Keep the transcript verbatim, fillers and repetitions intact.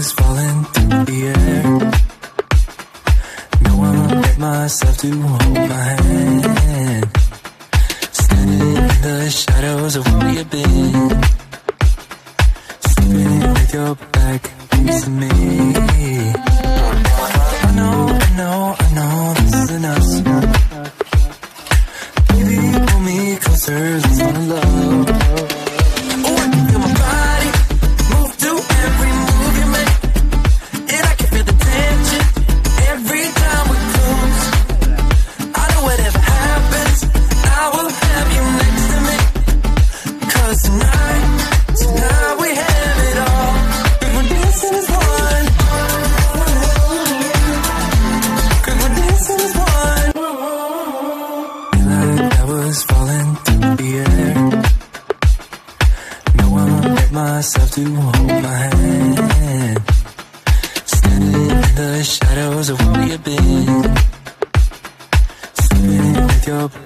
was falling through the air. No, I'ma make myself to hold my hand. Standing in the shadows of where you've been. Sleeping with your back piece of me. I know, I know, I know this isn't us. Baby, pull me closer, let's fall in love. Oh, I can feel my body move to every move you make. And I can feel the tension every time we close. I know whatever happens, I will have you next to me. Cause tonight, tonight we have it all. Cause we're dancing as one. Cause we're dancing as one. Feel like I was falling through the air. No, I'ma make myself to hold my hand. Standing in the shadows of where you've been. Sleeping with your